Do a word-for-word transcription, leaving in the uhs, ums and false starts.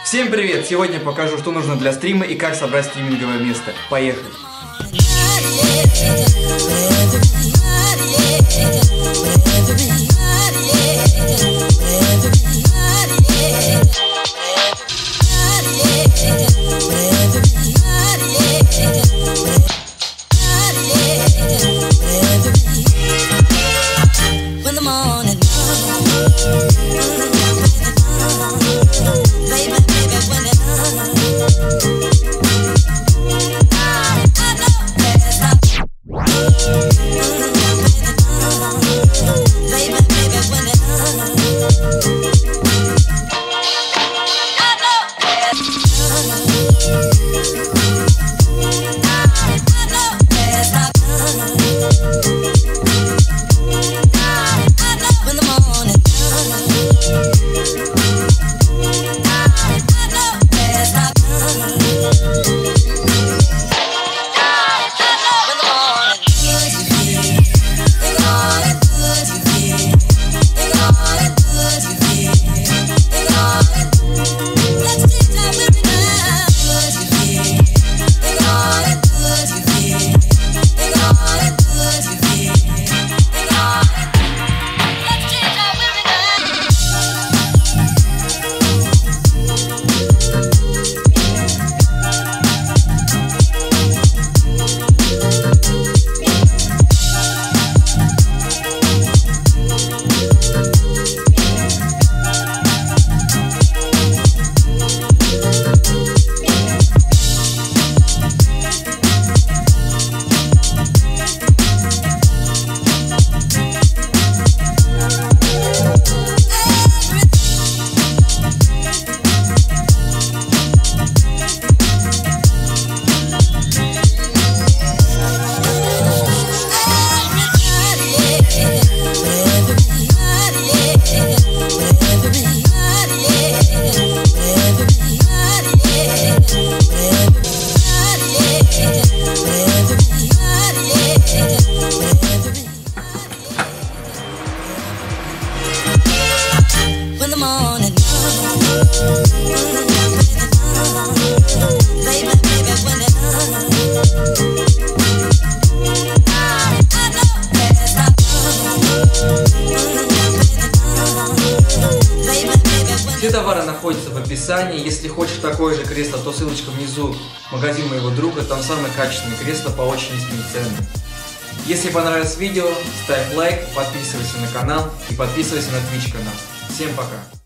Всем привет! Сегодня покажу, что нужно для стрима и как собрать стриминговое место. Поехали! Все товары находятся в описании. Если хочешь такое же кресло, то ссылочка внизу. Магазин моего друга, там самые качественные кресла по очень низким ценам. Если понравилось видео, ставь лайк, подписывайся на канал и подписывайся на Twitch канал. Всем пока!